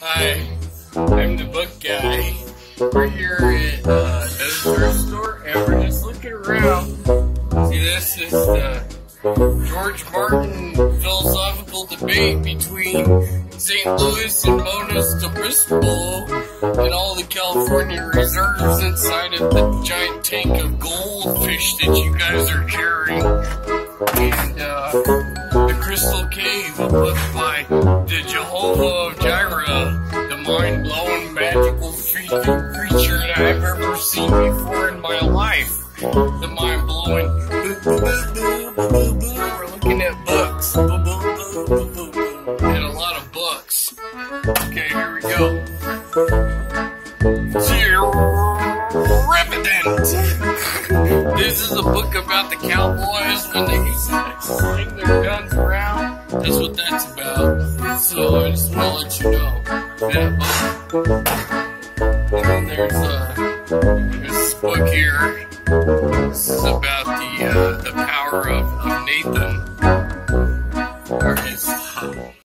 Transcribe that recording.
Hi, I'm the book guy. We're here at the thrift store and we're just looking around. See, this is the George Martin philosophical debate between St. Louis and Mona's to Bristol and all the California reserves inside of the giant tank of goldfish that you guys are carrying. And the Crystal Cave, a book by the Jehovah of Jireh, the mind-blowing magical creature that I've ever seen before in my life. The mind-blowing we're looking at books. And a lot of books. Okay, here we go. This is a book about the cowboys when they used to sling their guns around. That's what that's about. So I just want to let you know that book. And then there's this book here. This is about the power of Nathan, or his